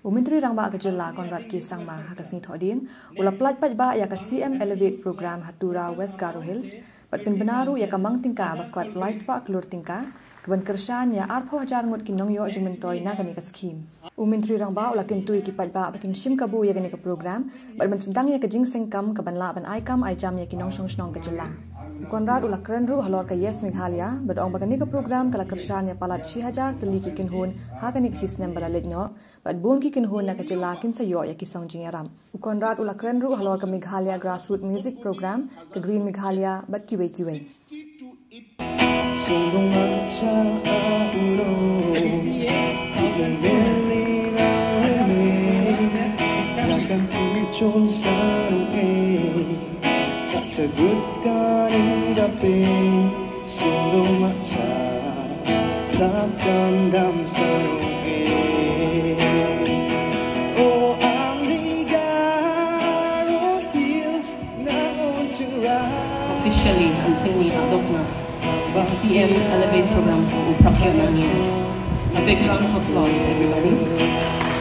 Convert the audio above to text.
Menteri Rangba Kejela Conrad ke sangma hakasni thoding ula plat ba ya ka CM Elevate program Tura West Garo Hills pat pynbna ya ka mang tingka bakwat laispa klur tingka keban kersan ya arpho hajar ngot kin nongioh jingmyntoi na gani ka scheme. Menteri Rangba ula kintui ki ba bakin sim kabu ya gani ka program bat ban sedang ya ka jing sengkam ka ban la ban aikam ai jam ya kinong snong Kejela. Conrad ula krenru halor ka yes Meghalaya badong bagani ka program kala kersan ya palat 6,000 teli ki kinhun ha gani ka sistem bala letnyo bat bun ki kinhun na Kejela kin sayo ya ki song jingaram. Conrad ula krenru halor ka Meghalaya grassroots music program ka Green Meghalaya bat kiwe. Sebutkan daping sungguh maca takkan dam serungi. Oh Amrigaro Hills naon Tura. Officially until we adopna CM Elevate program uprakya nangyoh. A big round of applause, everybody.